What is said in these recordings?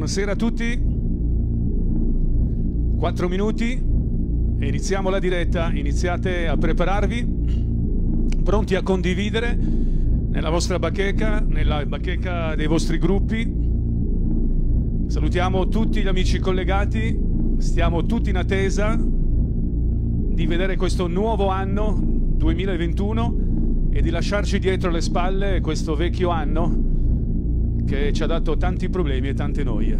Buonasera a tutti. 4 minuti e iniziamo la diretta. Iniziate a prepararvi, pronti a condividere nella vostra bacheca, nella bacheca dei vostri gruppi. Salutiamo tutti gli amici collegati. Stiamo tutti in attesa di vedere questo nuovo anno 2021 e di lasciarci dietro le spalle questo vecchio anno che ci ha dato tanti problemi e tante noie.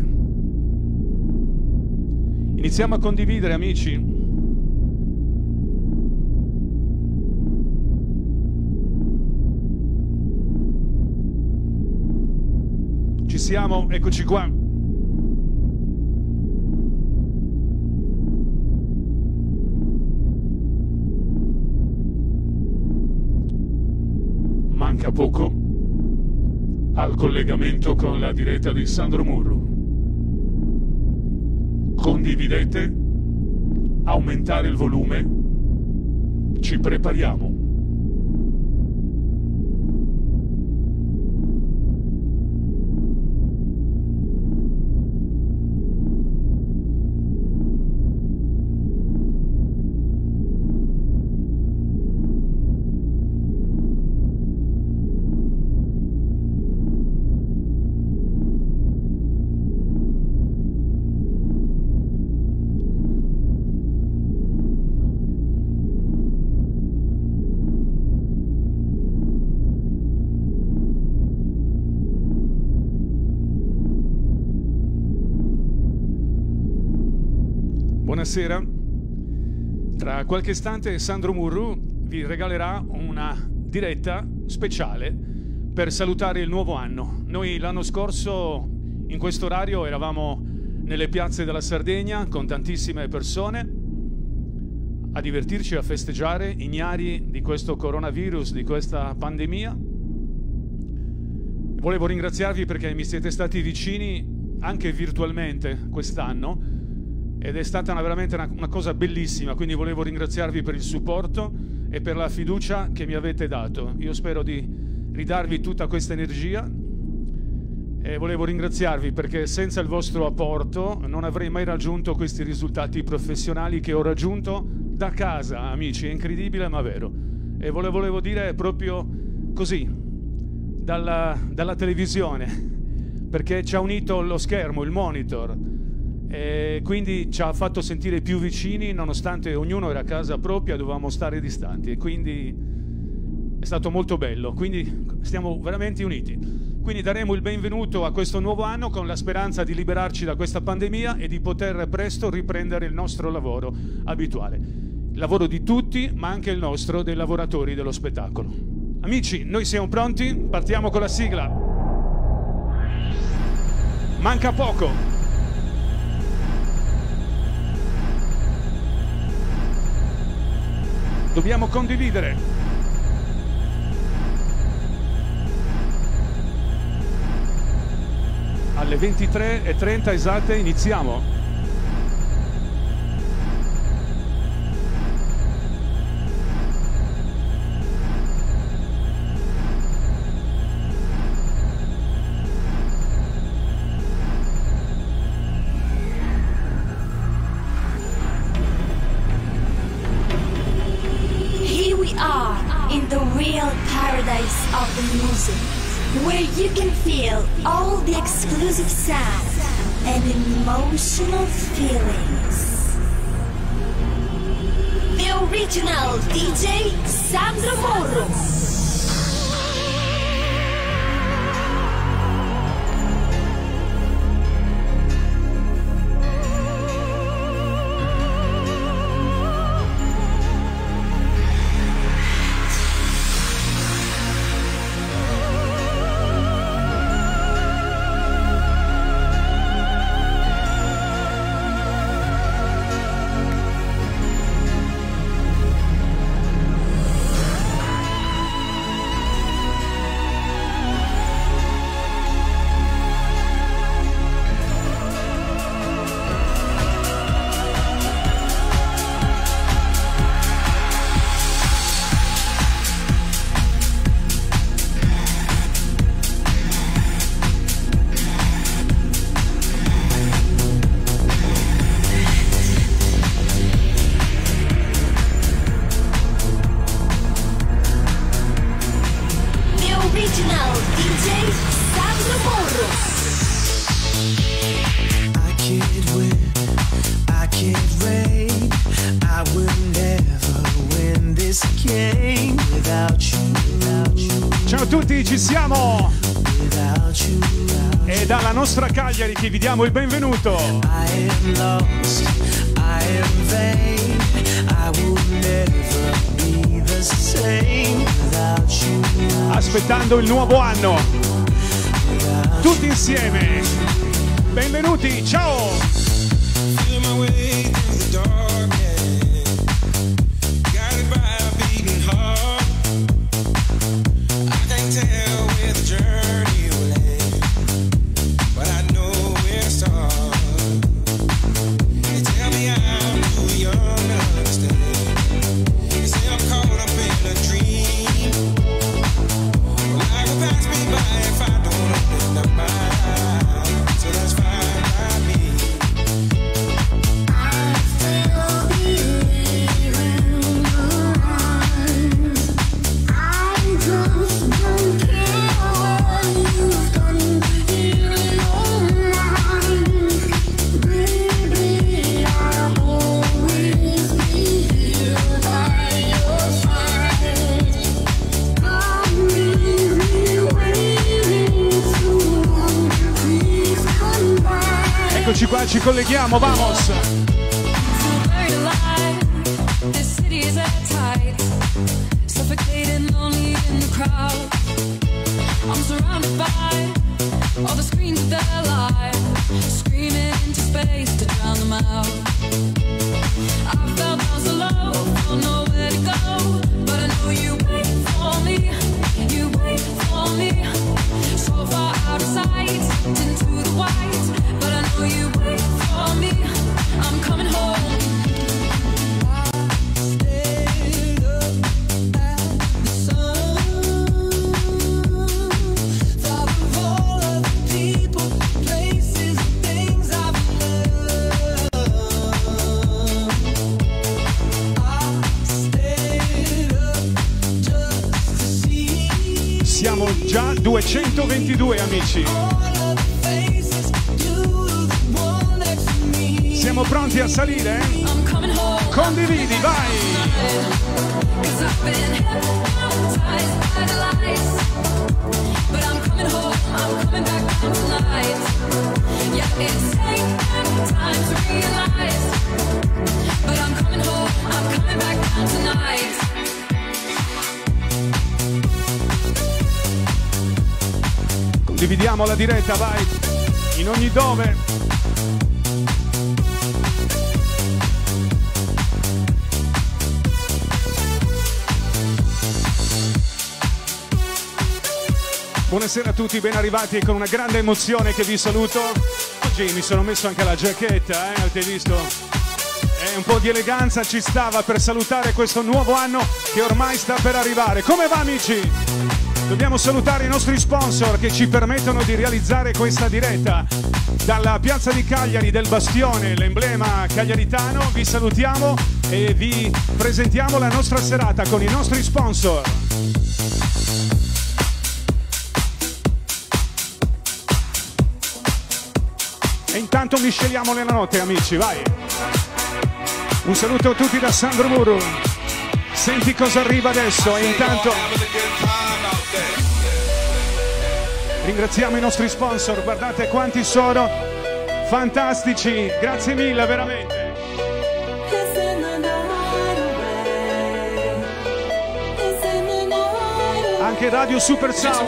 Iniziamo a condividere, amici. Ci siamo, eccoci qua. Manca poco al collegamento con la diretta di Sandro Murru. Condividete, aumentare il volume, ci prepariamo. Buonasera. Tra qualche istante Sandro Murru vi regalerà una diretta speciale per salutare il nuovo anno. Noi l'anno scorso in questo orario eravamo nelle piazze della Sardegna con tantissime persone a divertirci, a festeggiare, ignari di questo coronavirus, di questa pandemia. Volevo ringraziarvi perché mi siete stati vicini anche virtualmente quest'anno. Ed è stata veramente una cosa bellissima, quindi volevo ringraziarvi per il supporto e per la fiducia che mi avete dato. Io spero di ridarvi tutta questa energia e volevo ringraziarvi perché senza il vostro apporto non avrei mai raggiunto questi risultati professionali che ho raggiunto da casa, amici. È incredibile ma vero. E volevo dire proprio così, dalla televisione, perché ci ha unito lo schermo, il monitor. E quindi ci ha fatto sentire più vicini nonostante ognuno era a casa propria, dovevamo stare distanti e quindi è stato molto bello, quindi stiamo veramente uniti. Quindi daremo il benvenuto a questo nuovo anno con la speranza di liberarci da questa pandemia e di poter presto riprendere il nostro lavoro abituale, il lavoro di tutti ma anche il nostro, dei lavoratori dello spettacolo. Amici, noi siamo pronti, partiamo con la sigla. Manca poco. Dobbiamo condividere. Alle 23:30 esatte iniziamo. Of the music, where you can feel all the exclusive sound and emotional feelings. The original DJ Sandro Murru. Ciao a tutti, ci siamo! E dalla nostra Cagliari che vi diamo il benvenuto. Aspettando il nuovo anno. Tutti insieme. Benvenuti, ciao! Eccoci qua, ci colleghiamo, vamos! Siamo già 222 amici. Siamo pronti a salire? Condividi, vai! Condividiamo la diretta, vai, in ogni dove. Buonasera a tutti, ben arrivati e con una grande emozione che vi saluto. Oggi mi sono messo anche la giacchetta, avete visto? E un po' di eleganza ci stava per salutare questo nuovo anno che ormai sta per arrivare. Come va, amici? Dobbiamo salutare i nostri sponsor che ci permettono di realizzare questa diretta. Dalla piazza di Cagliari, del Bastione, l'emblema cagliaritano, vi salutiamo e vi presentiamo la nostra serata con i nostri sponsor. E intanto misceliamo nella notte, amici, vai! Un saluto a tutti da Sandro Muru. Senti cosa arriva adesso e intanto ringraziamo i nostri sponsor, guardate quanti sono fantastici, grazie mille veramente. Anche Radio Super Sound.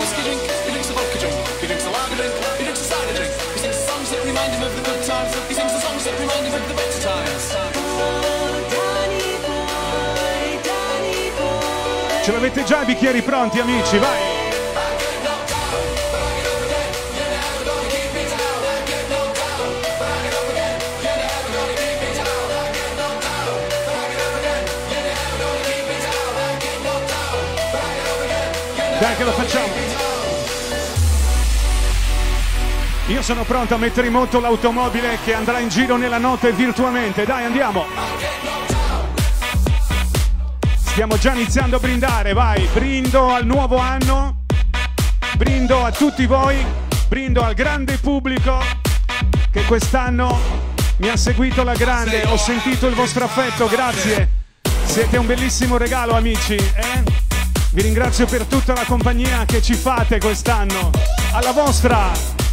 Ce l'avete già i bicchieri pronti, amici, vai! Dai che lo facciamo! Io sono pronto a mettere in moto l'automobile che andrà in giro nella notte virtualmente. Dai, andiamo! Stiamo già iniziando a brindare, vai! Brindo al nuovo anno, brindo a tutti voi, brindo al grande pubblico che quest'anno mi ha seguito alla grande. Ho sentito il vostro affetto, grazie! Siete un bellissimo regalo, amici, eh? Vi ringrazio per tutta la compagnia che ci fate quest'anno. Alla vostra!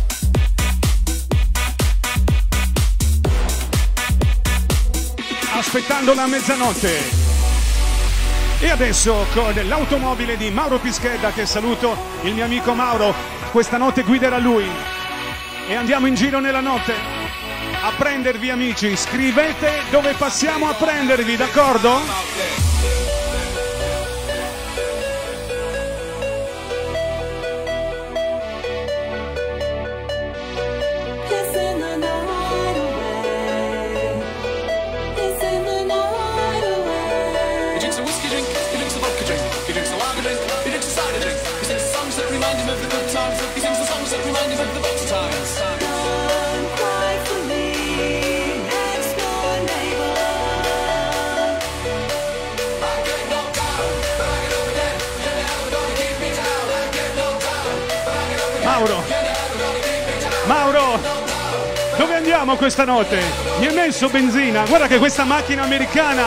Aspettando la mezzanotte. E adesso con l'automobile di Mauro Pischedda, che saluto, il mio amico Mauro, questa notte guiderà lui. E andiamo in giro nella notte a prendervi, amici. Scrivete dove passiamo a prendervi, d'accordo? Mauro, dove andiamo questa notte? Mi hai messo benzina? Guarda che questa macchina americana,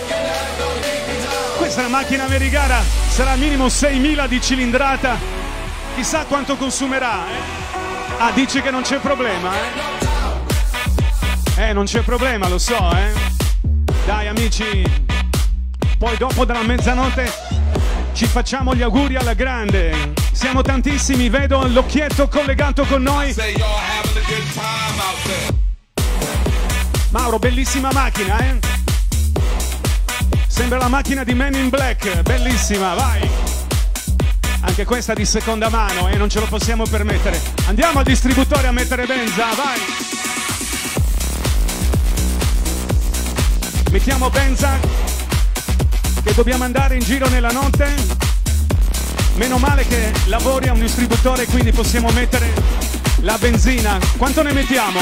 questa macchina americana sarà minimo 6.000 di cilindrata, chissà quanto consumerà, eh? Ah, dici che non c'è problema, eh? Non c'è problema, lo so, eh? Dai, amici, poi dopo dalla mezzanotte ci facciamo gli auguri alla grande. Siamo tantissimi, vedo l'occhietto collegato con noi. Mauro, bellissima macchina, eh? Sembra la macchina di Men in Black, bellissima, vai! Anche questa di seconda mano, non ce lo possiamo permettere. Andiamo al distributore a mettere benza, vai! Mettiamo benza, che dobbiamo andare in giro nella notte. Meno male che lavori a un distributore, quindi possiamo mettere la benzina. Quanto ne mettiamo?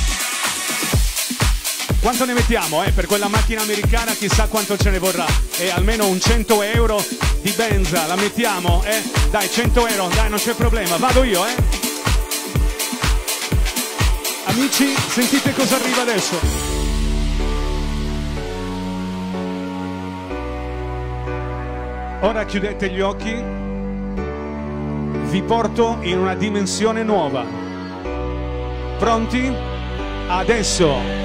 Quanto ne mettiamo? Per quella macchina americana chissà quanto ce ne vorrà. Almeno un 100 euro di benza, la mettiamo? Dai, 100 euro, dai, non c'è problema. Vado io, Amici, sentite cosa arriva adesso. Ora chiudete gli occhi. Vi porto in una dimensione nuova. Pronti? Adesso!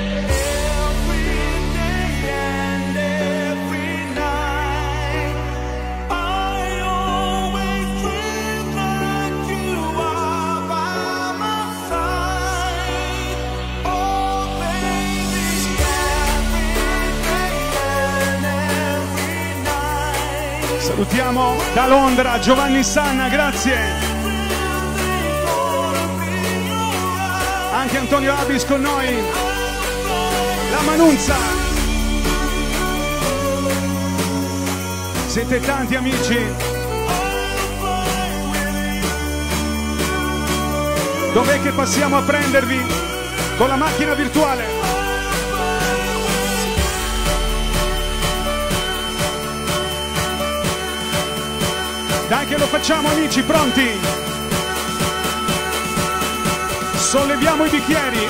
Salutiamo da Londra Giovanni Sanna, grazie. Anche Antonio Abis con noi. La Manunza. Siete tanti, amici. Dov'è che passiamo a prendervi? Con la macchina virtuale. Dai che lo facciamo, amici, pronti? Solleviamo i bicchieri.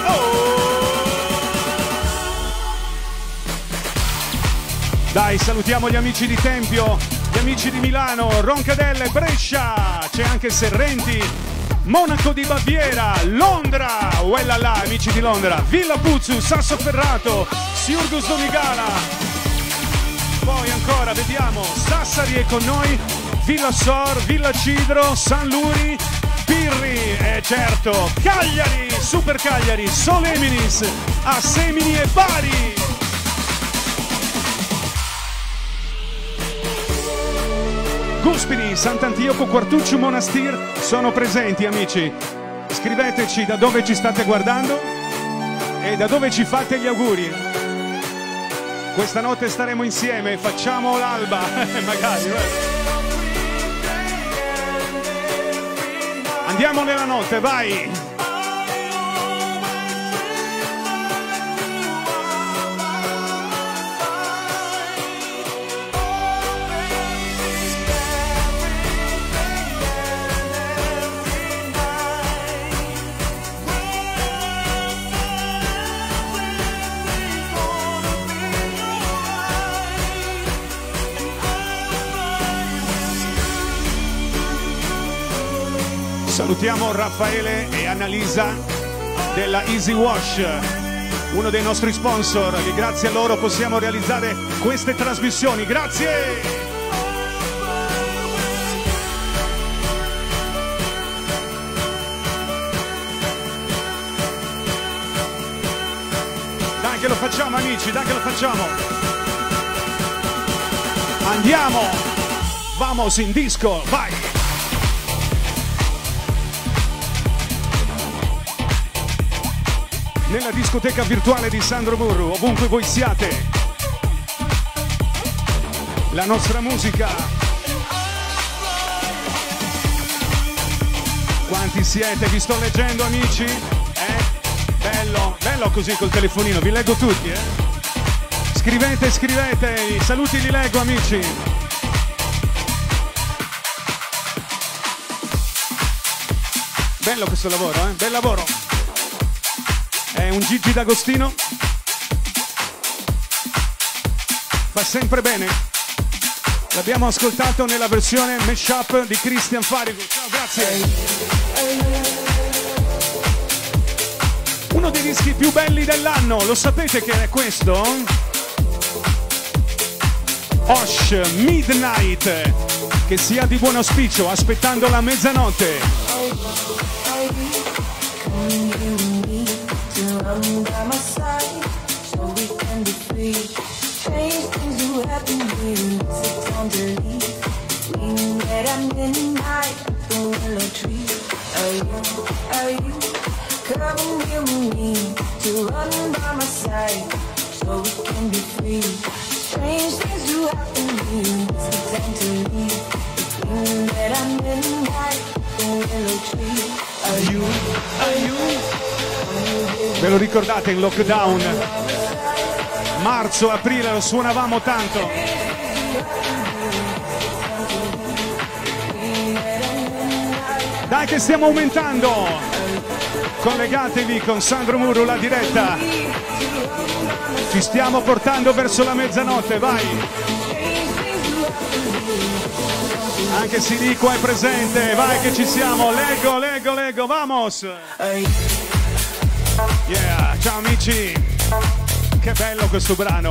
Dai, salutiamo gli amici di Tempio, gli amici di Milano, Roncadelle, Brescia, c'è anche Serrenti, Monaco di Baviera, Londra, uellala, amici di Londra, Villa Puzzu, Sassoferrato, Siurgus Donigala, poi ancora, vediamo, Sassari è con noi, Villa Sor, Villa Cidro, San Luri, Pirri, certo, Cagliari, Super Cagliari, Soleminis, a Semini e Bari. Guspini, Sant'Antioco, Quartuccio, Monastir sono presenti, amici. Scriveteci da dove ci state guardando e da dove ci fate gli auguri. Questa notte staremo insieme, facciamo l'alba, magari. Andiamo nella notte, vai! Salutiamo Raffaele e Annalisa della Easy Wash, uno dei nostri sponsor, e grazie a loro possiamo realizzare queste trasmissioni. Grazie! Dai che lo facciamo amici, dai che lo facciamo! Andiamo! Vamos in disco, vai! Nella discoteca virtuale di Sandro Murru, ovunque voi siate. La nostra musica. Quanti siete? Vi sto leggendo amici? Bello, bello così col telefonino, vi leggo tutti, Scrivete, scrivete, i saluti li leggo amici. Bello questo lavoro, bel lavoro. È un Gigi D'Agostino. Fa sempre bene. L'abbiamo ascoltato nella versione mashup di Christian Farigo. Ciao, grazie. Uno dei dischi più belli dell'anno, lo sapete che è questo? Osh Midnight. Che sia di buon auspicio, aspettando la mezzanotte. By my side, so we can be free. Strange things do happen here. It's time to leave. We met at midnight at the willow tree. Are you coming here with me to run by my side, so we can be free? Strange things do happen here. It's time to leave. We met at midnight at the willow tree. Are you? Ve lo ricordate in lockdown? Marzo, aprile lo suonavamo tanto. Dai che stiamo aumentando. Collegatevi con Sandro Murru, la diretta. Ci stiamo portando verso la mezzanotte, vai. Anche Sirico è presente, vai che ci siamo. Leggo, vamos. Yeah, ciao amici. Che bello questo brano.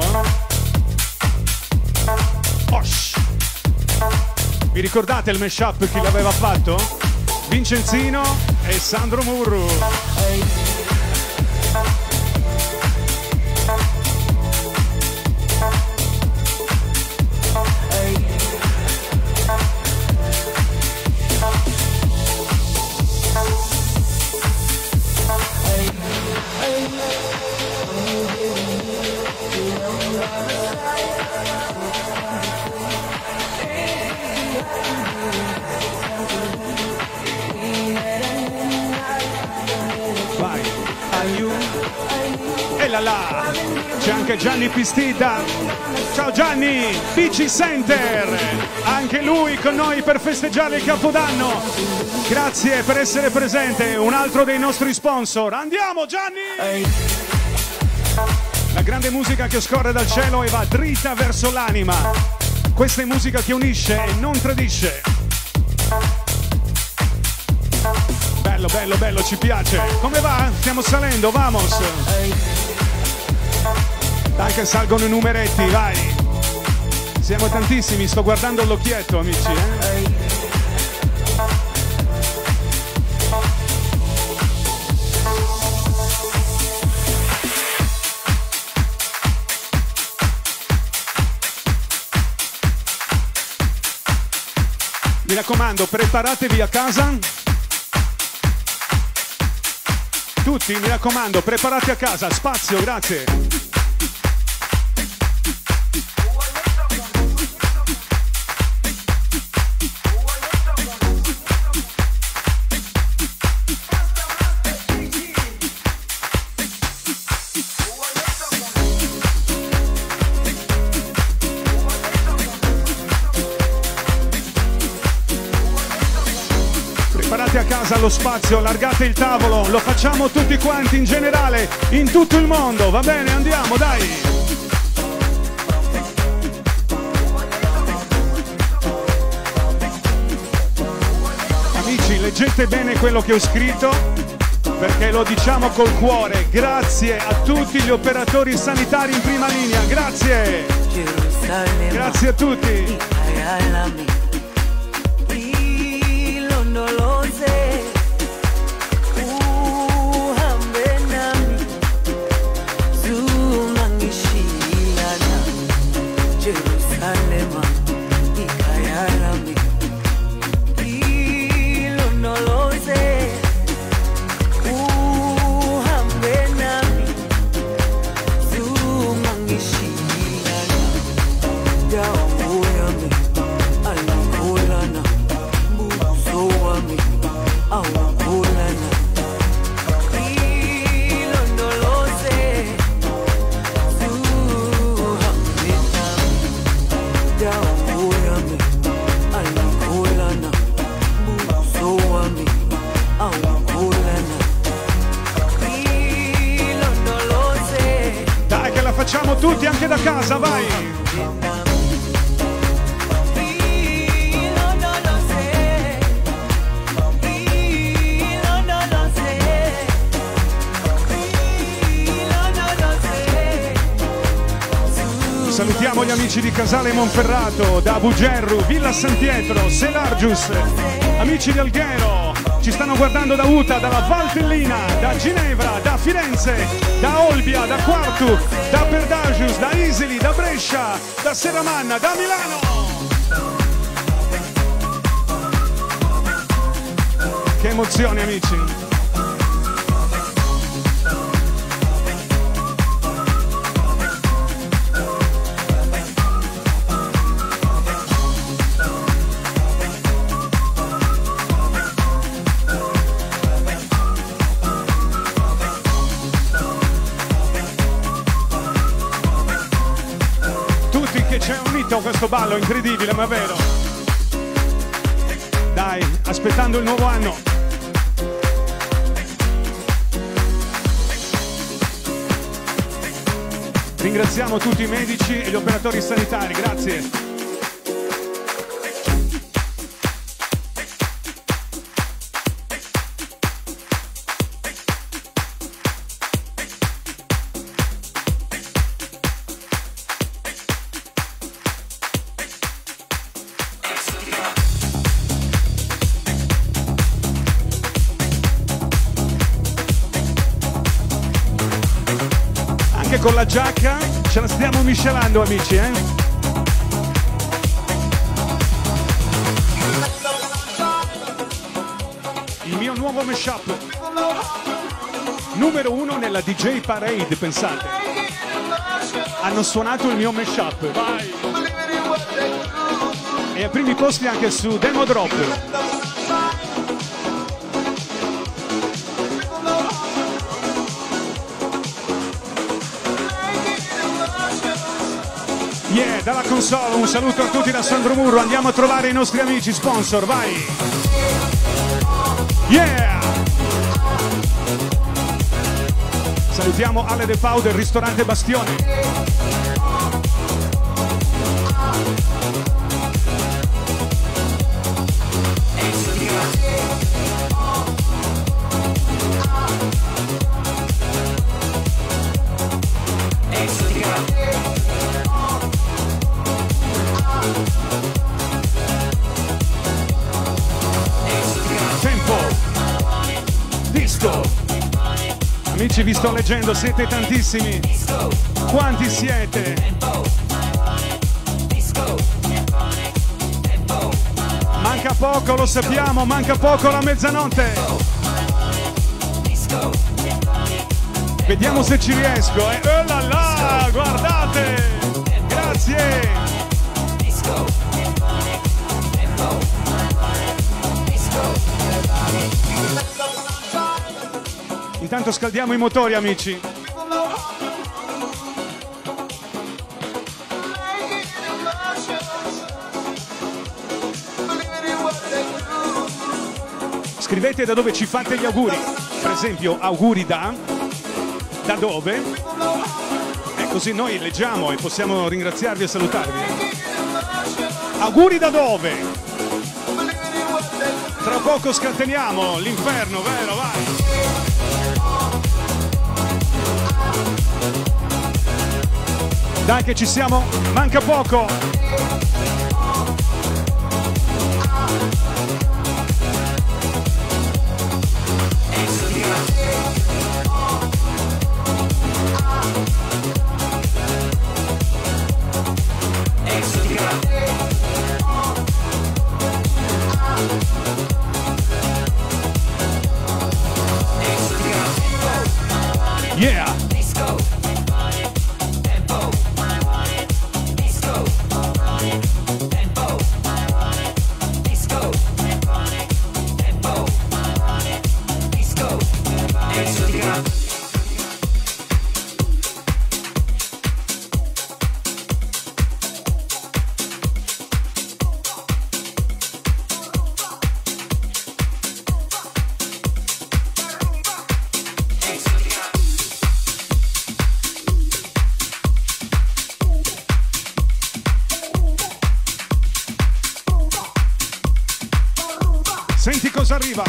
Osh. Vi ricordate il mashup chi l'aveva fatto? Vincenzino e Sandro Murru. C'è anche Gianni Pistida. Ciao Gianni, PC Center, anche lui con noi per festeggiare il Capodanno. Grazie per essere presente, un altro dei nostri sponsor. Andiamo Gianni! La grande musica che scorre dal cielo e va dritta verso l'anima. Questa è musica che unisce e non tradisce. Bello, bello, bello, ci piace. Come va? Stiamo salendo, vamos! Dai che salgono i numeretti, vai! Siamo tantissimi, sto guardando l'occhietto, amici, Mi raccomando, preparatevi a casa. Tutti, mi raccomando, preparati a casa. Spazio, grazie. A casa lo spazio, allargate il tavolo, lo facciamo tutti quanti in generale, in tutto il mondo, va bene? Andiamo, dai! Amici, leggete bene quello che ho scritto, perché lo diciamo col cuore. Grazie a tutti gli operatori sanitari in prima linea, grazie. Grazie a tutti. Facciamo tutti anche da casa, vai! Salutiamo gli amici di Casale Monferrato, da Bugerru, Villa San Pietro, Selargius, amici di Alghero. Ci stanno guardando da Uta, dalla Valtellina, da Ginevra, da Firenze, da Olbia, da Quartu, da Perdagius, da Isili, da Brescia, da Serramanna, da Milano. Che emozioni, amici. C'è unito questo ballo incredibile, ma vero. Dai, aspettando il nuovo anno. Ringraziamo tutti i medici e gli operatori sanitari, grazie. Con la giacca ce la stiamo miscelando, amici, eh? Il mio nuovo mashup numero 1 nella DJ Parade, pensate. Hanno suonato il mio mashup, vai! E ai primi posti anche su Demo Drop. Yeah, dalla console un saluto a tutti da Sandro Murro, andiamo a trovare i nostri amici sponsor, vai! Yeah! Salutiamo Ale De Pau del ristorante Bastione. Amici, vi sto leggendo, siete tantissimi. Quanti siete? Manca poco, lo sappiamo, manca poco la mezzanotte. Vediamo se ci riesco, eh. Oh là là, guardate! Grazie! Intanto scaldiamo i motori, amici. Scrivete da dove ci fate gli auguri. Per esempio, auguri da dove? E così noi leggiamo e possiamo ringraziarvi e salutarvi. Auguri da dove? Tra poco scateniamo l'inferno, vero? Vai! Dai che ci siamo, manca poco! Yeah! Senti cosa arriva.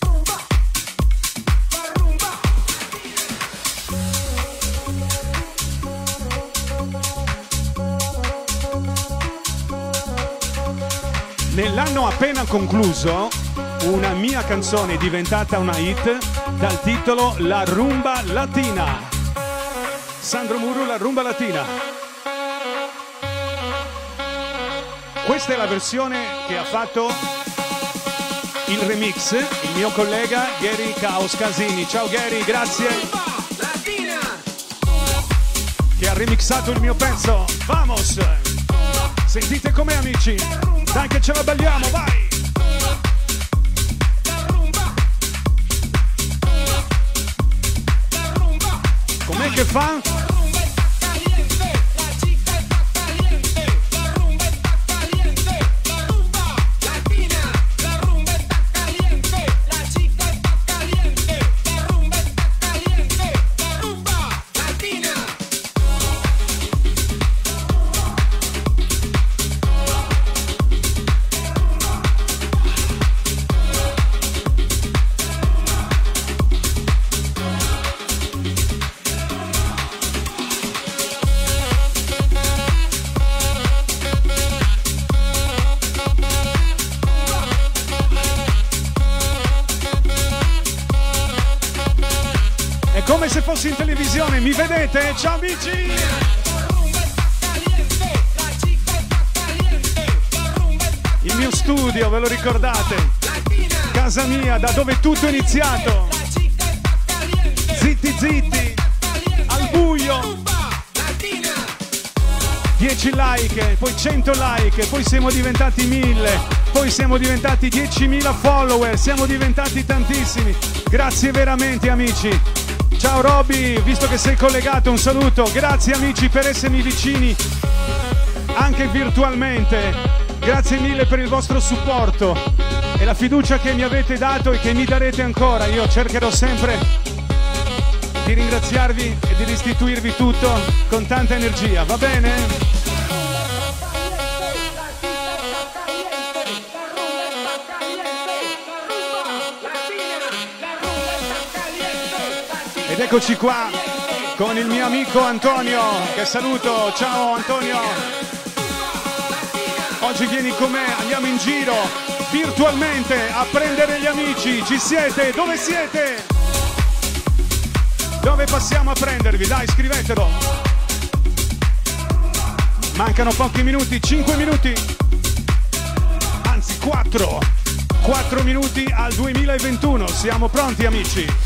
Nell'anno appena concluso, una mia canzone è diventata una hit dal titolo La Rumba Latina. Sandro Murru, La Rumba Latina. Questa è la versione che ha fatto il remix, il mio collega Gary Caos Casini. Ciao Gary, grazie. Che ha remixato il mio pezzo. Vamos! Sentite com'è, amici. Dai che ce la balliamo, vai! Com'è che fa? Come se fossi in televisione, mi vedete? Ciao amici! Il mio studio, ve lo ricordate? Casa mia, da dove tutto è iniziato. Zitti zitti, al buio. 10 like, poi 100 like, poi siamo diventati 1000, poi siamo diventati 10.000 follower, siamo diventati tantissimi. Grazie veramente amici. Ciao Roby, visto che sei collegato, un saluto. Grazie amici per essermi vicini anche virtualmente. Grazie mille per il vostro supporto e la fiducia che mi avete dato e che mi darete ancora. Io cercherò sempre di ringraziarvi e di restituirvi tutto con tanta energia, va bene? Ed eccoci qua con il mio amico Antonio, che saluto. Ciao Antonio. Oggi vieni con me, andiamo in giro virtualmente a prendere gli amici. Ci siete? Dove siete? Dove passiamo a prendervi? Dai, scrivetelo. Mancano pochi minuti, 5 minuti. Anzi 4 minuti al 2021. Siamo pronti amici.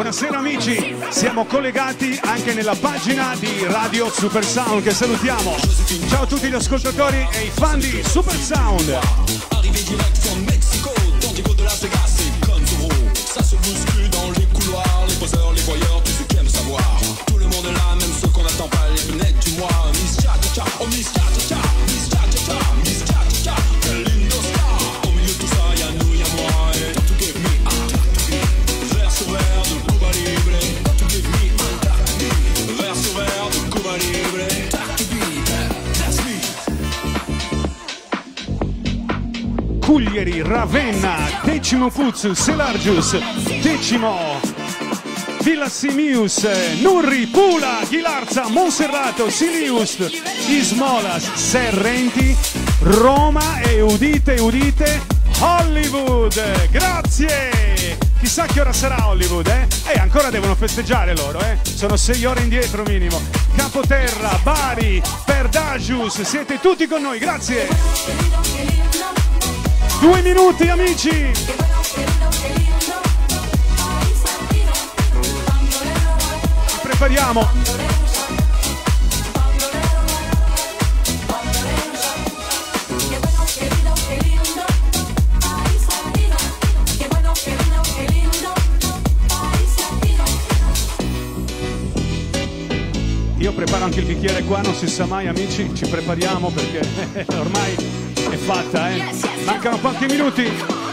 Buonasera amici, siamo collegati anche nella pagina di Radio Super Sound che salutiamo. Ciao a tutti gli ascoltatori e i fan di Super Sound. Arrivé direct from Mexico, dans des de Las Vegas, c'est comme Zorro. Ça se bouscule dans les couloirs, les poseurs, les voyeurs, tous ceux qui aiment savoir. Tout le monde est là, même ceux qu'on n'attend pas, les lunettes du mois. Miss Cha-Cha-Cha, oh Miss Cha-Cha-Cha, Miss Cha-Cha-Cha, Miss Cha-Cha-Cha, quel lindo star. Au milieu de tout ça, y'a nous, y'a moi, et don't give me a vers sur verre de Cuba Libre. Don't give me a vers sur verre de Cuba Libre. That's me. Cuglieri, Ravenna, Decimo Puzzu, Selargius, Decimo, Villa Simius, Nurri, Pula, Ghilarza, Monserrato, Silius, Ismolas, Serrenti, Roma e udite, udite, Hollywood. Grazie! Chissà che ora sarà Hollywood, eh? Ancora devono festeggiare loro, eh? Sono 6 ore indietro minimo. Capoterra, Bari, Perdagius, siete tutti con noi, grazie! 2 minuti amici! Ci prepariamo! Io preparo anche il bicchiere qua, non si sa mai amici, ci prepariamo perché ormai è fatta, eh? Mancano pochi minuti.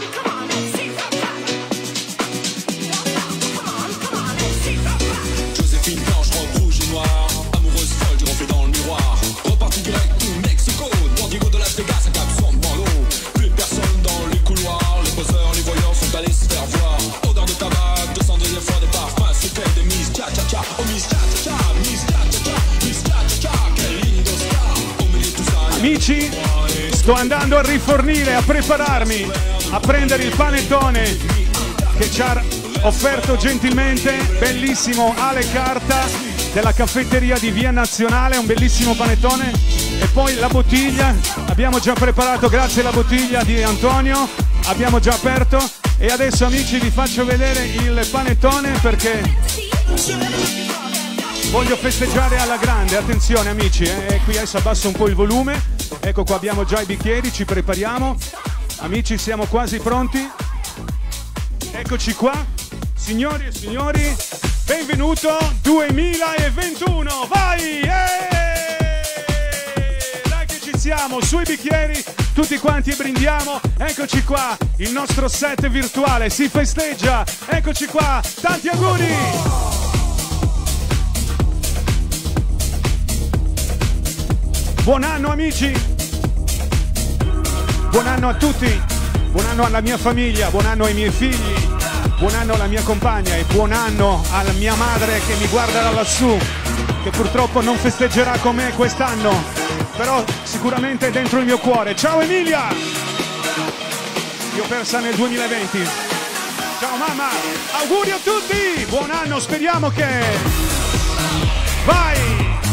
Joséphine blanche, robe rouge et noire, amoureuse folle du reflet dans le miroir. Reparti direct du Mexico, dans Diego de Las Vegas, un cap son devant l'eau. Plus personne dans les couloirs, les poseurs, les voyeurs sont allés se faire voir. Odeur de tabac, 202e fois de parfum, secret de Miss Cha-Cha-Cha, oh Miss Cha-Cha-Cha, Miss Cha-Cha-Cha, Miss Cha-Cha-Cha, quel lindo star. Au milieu de tout ça, Amici, sto andando al rifornile a prepararmi, a prendere il panettone che ci ha offerto gentilmente, bellissimo Ale Carta della caffetteria di Via Nazionale, un bellissimo panettone. E poi la bottiglia, abbiamo già preparato, grazie alla bottiglia di Antonio, abbiamo già aperto. E adesso amici vi faccio vedere il panettone perché voglio festeggiare alla grande, attenzione amici, e qui adesso abbasso un po' il volume. Ecco qua abbiamo già i bicchieri, ci prepariamo. Amici siamo quasi pronti. Eccoci qua. Signori e signori, benvenuto 2021, vai! Dai che ci siamo, sui bicchieri, tutti quanti e brindiamo. Eccoci qua, il nostro set virtuale, si festeggia. Eccoci qua, tanti auguri! Buon anno amici, buon anno a tutti, buon anno alla mia famiglia, buon anno ai miei figli, buon anno alla mia compagna e buon anno alla mia madre che mi guarda da lassù, che purtroppo non festeggerà con me quest'anno, però sicuramente è dentro il mio cuore. Ciao Emilia! Io persa nel 2020. Ciao mamma, auguri a tutti, buon anno, speriamo che... Vai!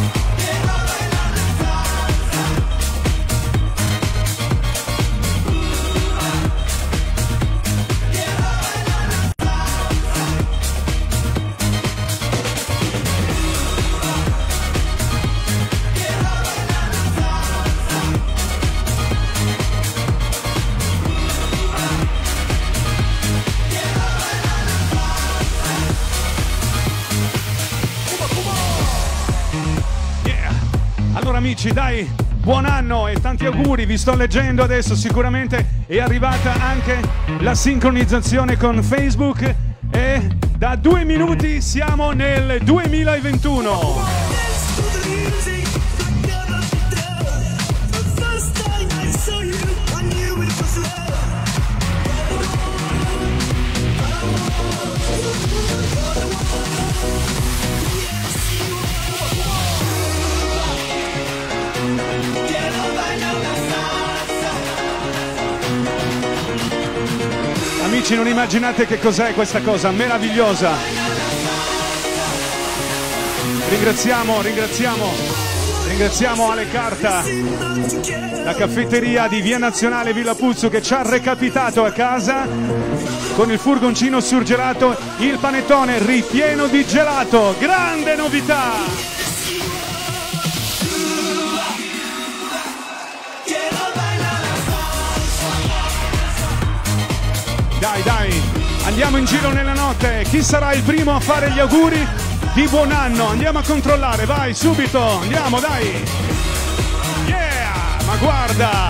Amici, dai, buon anno e tanti auguri, vi sto leggendo adesso, sicuramente è arrivata anche la sincronizzazione con Facebook e da 2 minuti siamo nel 2021. Amici, non immaginate che cos'è questa cosa meravigliosa. Ringraziamo Ale Carta, la caffetteria di Via Nazionale Villa Puzzu che ci ha recapitato a casa con il furgoncino surgelato, il panettone ripieno di gelato. Grande novità! Dai, andiamo in giro nella notte. Chi sarà il primo a fare gli auguri di buon anno? Andiamo a controllare, vai, subito, andiamo, dai. Yeah, ma guarda,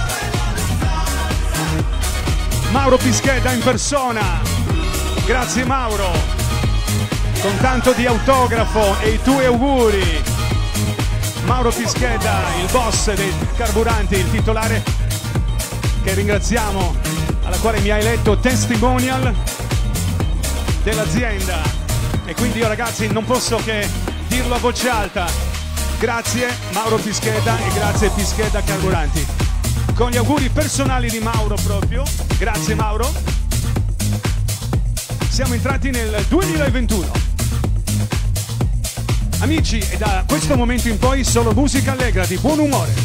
Mauro Pischeda in persona. Grazie Mauro, con tanto di autografo e i tuoi auguri. Mauro Pischeda, il boss dei carburanti, il titolare, che ringraziamo, alla quale mi hai letto testimonial dell'azienda. E quindi io, ragazzi, non posso che dirlo a voce alta. Grazie Mauro Pischeda e grazie Pischeda Carburanti. Con gli auguri personali di Mauro proprio. Grazie Mauro. Siamo entrati nel 2021. Amici, e da questo momento in poi solo musica allegra, di buon umore.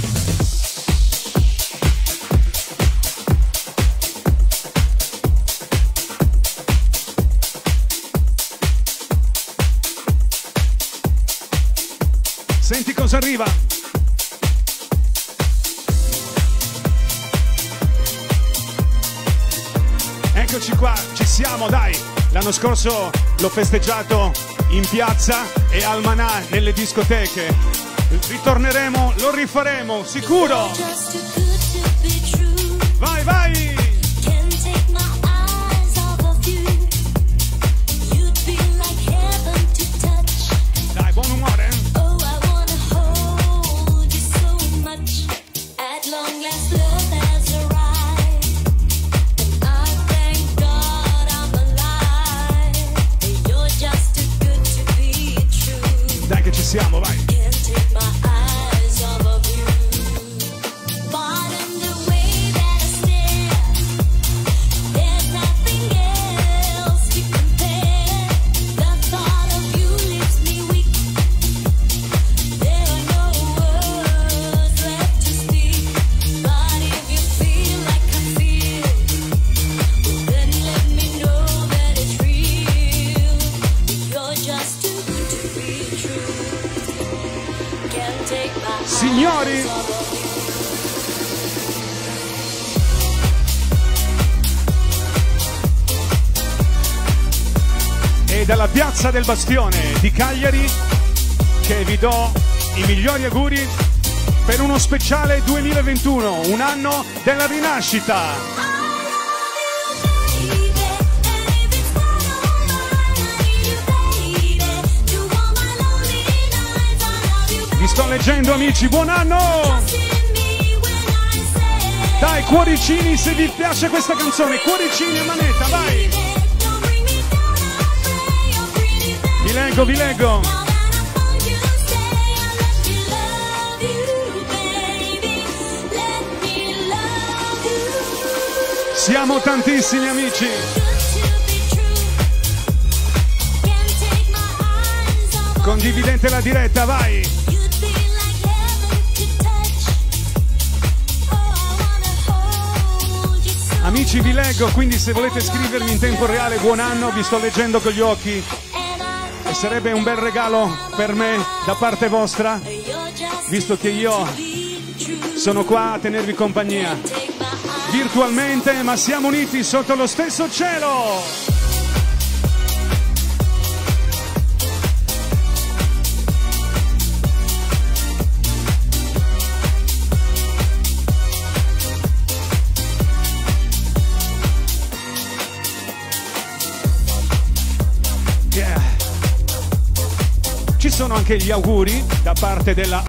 Senti cosa arriva. Eccoci qua, ci siamo, dai. L'anno scorso l'ho festeggiato in piazza e al Manà, nelle discoteche. Ritorneremo, lo rifaremo, sicuro. Vai, vai. Dai, buon umore. Dai che ci siamo, vai. Signori, e dalla piazza del Bastione di Cagliari che vi do i migliori auguri per uno speciale 2021, un anno della rinascita. Vi sto leggendo, amici, buon anno! Dai, cuoricini se vi piace questa canzone, cuoricini e manetta, vai! Vi leggo! Siamo tantissimi, amici! Condividete la diretta, vai! Amici, vi leggo, quindi se volete scrivermi in tempo reale buon anno, vi sto leggendo con gli occhi e sarebbe un bel regalo per me da parte vostra, visto che io sono qua a tenervi compagnia virtualmente, ma siamo uniti sotto lo stesso cielo. Ci sono anche gli auguri da parte della